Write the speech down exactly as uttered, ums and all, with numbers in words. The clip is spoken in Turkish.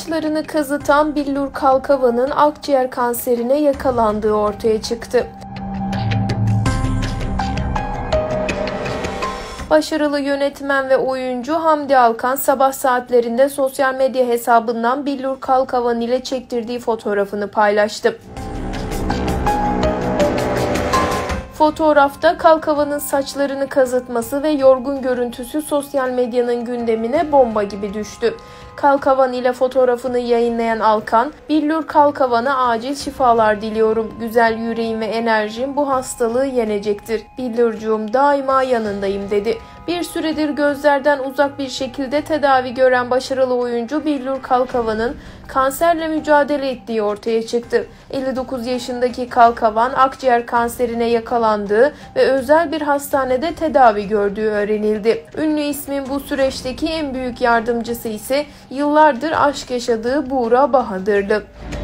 saçlarını kazıtan Billur Kalkavan'ın akciğer kanserine yakalandığı ortaya çıktı. Başarılı yönetmen ve oyuncu Hamdi Alkan sabah saatlerinde sosyal medya hesabından Billur Kalkavan ile çektirdiği fotoğrafını paylaştı. Fotoğrafta Kalkavan'ın saçlarını kazıtması ve yorgun görüntüsü sosyal medyanın gündemine bomba gibi düştü. Kalkavan ile fotoğrafını yayınlayan Alkan, "Billur Kalkavan'a acil şifalar diliyorum. Güzel yüreğim ve enerjim bu hastalığı yenecektir. Billurcuğum daima yanındayım" dedi. Bir süredir gözlerden uzak bir şekilde tedavi gören başarılı oyuncu Billur Kalkavan'ın kanserle mücadele ettiği ortaya çıktı. elli dokuz yaşındaki Kalkavan akciğer kanserine yakalandığı ve özel bir hastanede tedavi gördüğü öğrenildi. Ünlü ismin bu süreçteki en büyük yardımcısı ise yıllardır aşk yaşadığı Buğra Bahadırlı.